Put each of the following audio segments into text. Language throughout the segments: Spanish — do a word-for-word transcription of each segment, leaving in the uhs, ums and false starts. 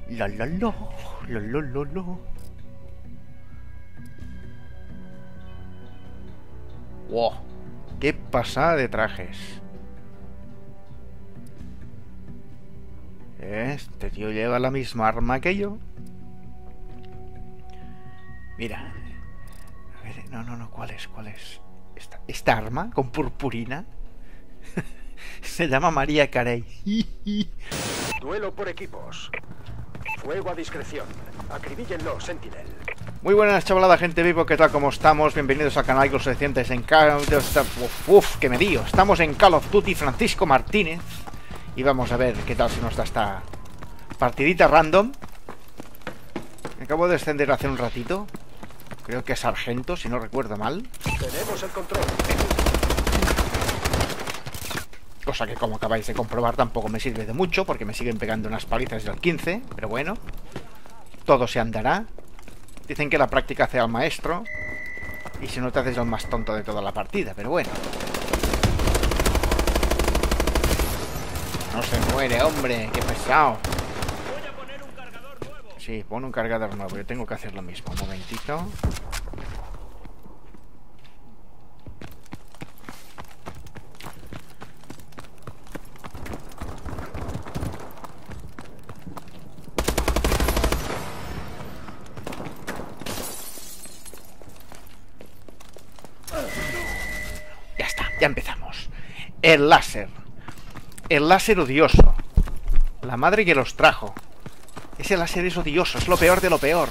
La la la, la la la la. Wow, qué pasada de trajes. Este tío lleva la misma arma que yo. Mira. A ver, no, no, no, ¿cuál es? ¿Cuál es? Esta, esta arma con purpurina. Se llama María Carey. Duelo por equipos. Fuego a discreción. Acribíllenlo, Sentinel. Muy buenas, chavalada, gente vivo, ¿qué tal? ¿Cómo estamos? Bienvenidos al canal, los recientes en Call of Duty. Uf, uf, que me lío. Estamos en Call of Duty Francisco Martínez. Y vamos a ver qué tal se nos da esta partidita random. Me acabo de descender hace un ratito. Creo que es sargento, si no recuerdo mal. Tenemos el control. Cosa que, como acabáis de comprobar, tampoco me sirve de mucho, porque me siguen pegando unas palizas del quince. Pero bueno, todo se andará. Dicen que la práctica hace al maestro. Y si no te haces el más tonto de toda la partida, pero bueno. No se muere, hombre, qué pesado. Voy a poner un cargador nuevo. Sí, pon un cargador nuevo, yo tengo que hacer lo mismo. Un momentito. Ya está, ya empezamos. El láser. El láser odioso. La madre que los trajo. Ese láser es odioso, es lo peor de lo peor.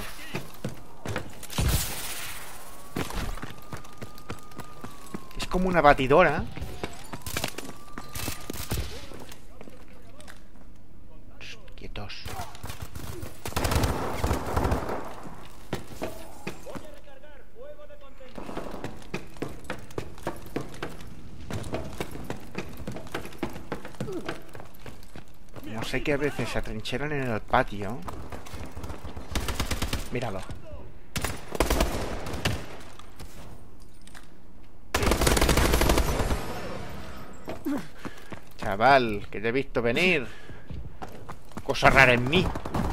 Es como una batidora. Shh, quietos. No sé que a veces se atrincheran en el patio. Míralo. Chaval, que te he visto venir. Cosa rara en mí.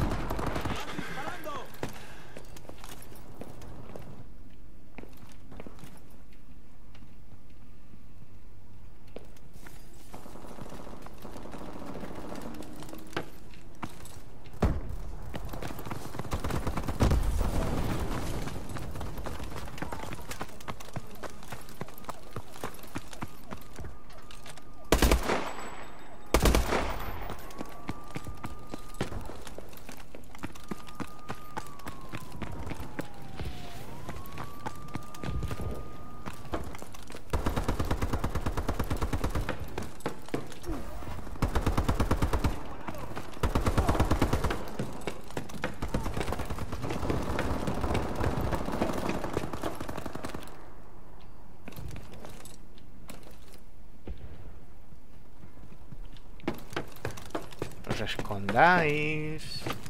Os escondáis.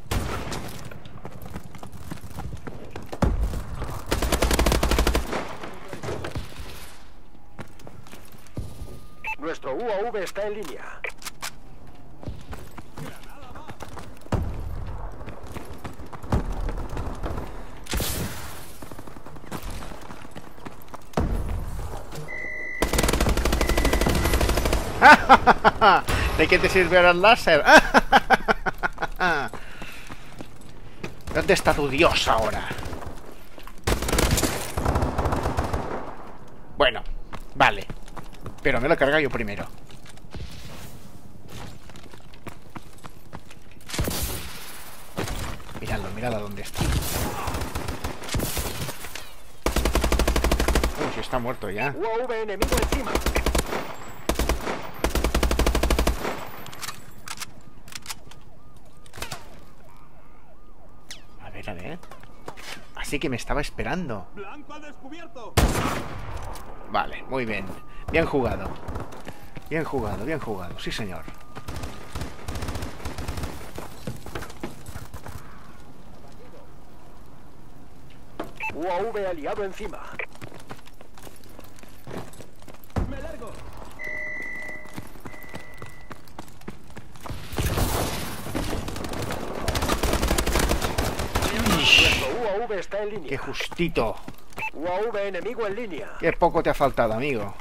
Nuestro U A V está en línea. ¿De qué te sirve ahora el láser? ¿Dónde está tu dios ahora? Bueno, vale. Pero me lo he cargado yo primero. Miradlo, miradlo dónde está. Uy, si está muerto ya. U A V enemigo encima. A ver, a ver. Así que me estaba esperando. Blanco al descubierto. Vale, muy bien. Bien jugado. Bien jugado, bien jugado. Sí, señor. U A V aliado encima. Me largo. V está en línea. ¡Qué justito! U A V enemigo en línea. ¡Qué poco te ha faltado, amigo!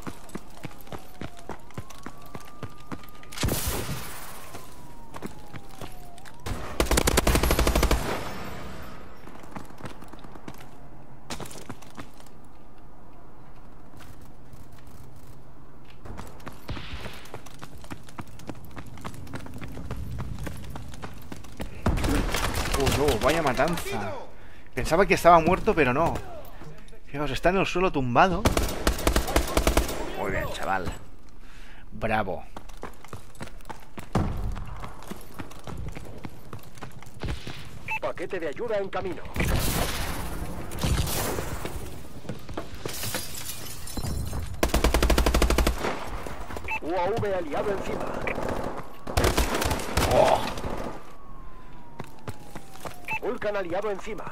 Uh, no, vaya matanza. Pensaba que estaba muerto, pero no. Fijaos, está en el suelo tumbado. Muy bien, chaval. Bravo. Paquete de ayuda en camino. U A V aliado encima. Oh. Vulcan aliado encima.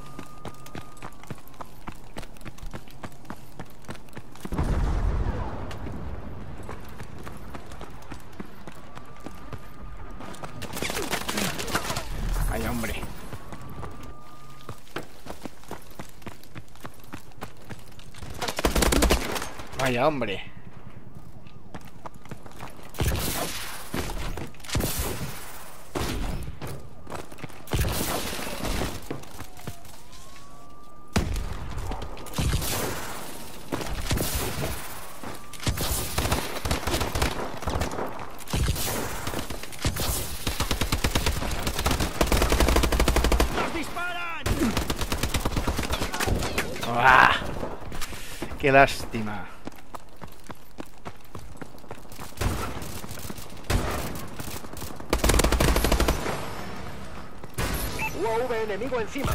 Ay, hombre. Vaya, hombre. ¡Ah! ¡Qué lástima! U A V enemigo encima.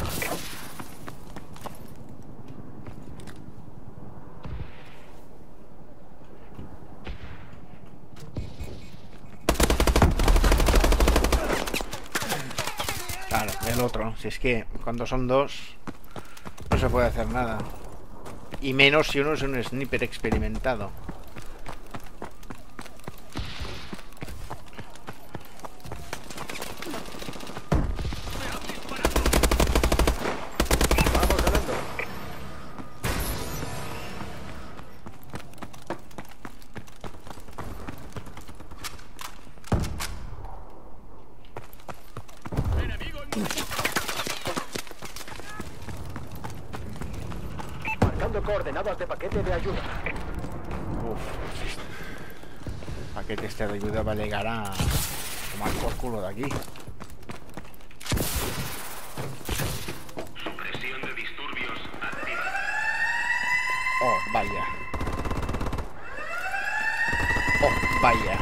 Claro, el otro. Si es que cuando son dos no se puede hacer nada. Y menos si uno es un sniper experimentado. Vamos ganando. Marcando coordenadas de paquete de ayuda. Uf. Paquete este de ayuda va a llegar a tomar por culo de aquí. Supresión de disturbios activa. Oh, vaya. Oh, vaya.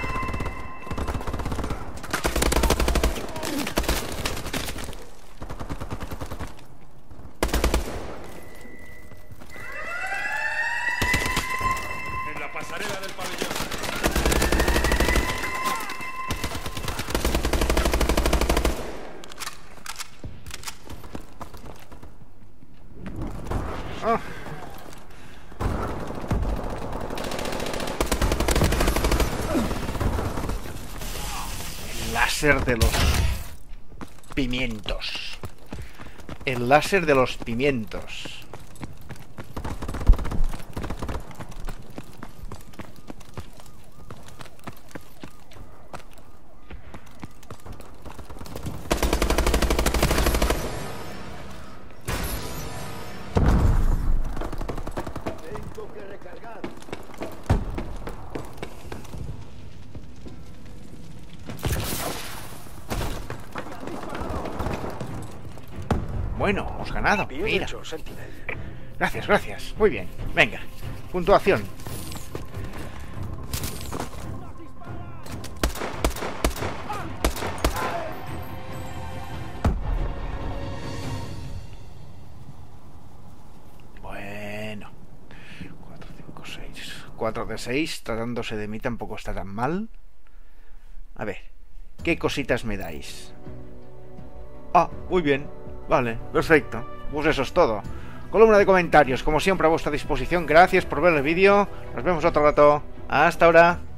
En la pasarela del pabellón. Ah. El láser de los pimientos. El láser de los pimientos. Tengo que recargar. Bueno, hemos ganado. Bien Mira. hecho, Sentinel. Gracias, gracias. Muy bien. Venga. Puntuación. Bueno. cuatro, cinco, seis. cuatro de seis. Tratándose de mí tampoco está tan mal. A ver. ¿Qué cositas me dais? Ah, muy bien. Vale, perfecto. Pues eso es todo. Columna de comentarios, como siempre a vuestra disposición. Gracias por ver el vídeo. Nos vemos otro rato. Hasta ahora.